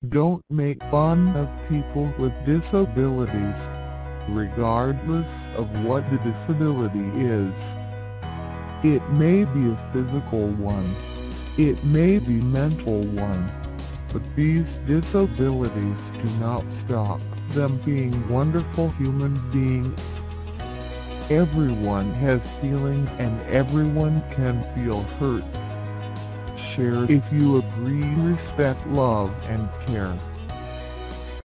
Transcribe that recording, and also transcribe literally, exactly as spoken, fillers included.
Don't make fun of people with disabilities, regardless of what the disability is. It may be a physical one, it may be mental one, but these disabilities do not stop them being wonderful human beings. Everyone has feelings and everyone can feel hurt. Share if you agree, respect, love and care.